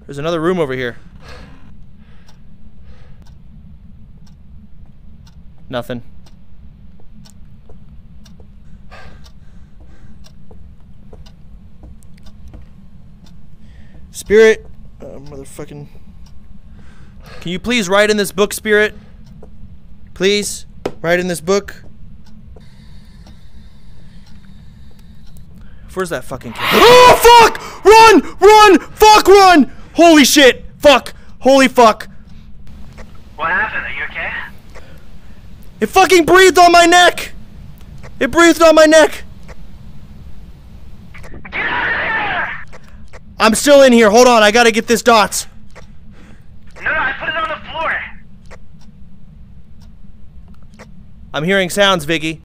There's another room over here. Nothing. Spirit, motherfucking. Can you please write in this book, Spirit? Please, write in this book. Where's that fucking kid? Oh, fuck! Run! Run! Fuck, run! Holy shit! Fuck! Holy fuck! What happened? Are you okay? It fucking breathed on my neck! It breathed on my neck! Get out of here! I'm still in here. Hold on, I gotta get this dots. No, I put it on the floor. I'm hearing sounds, Vicky.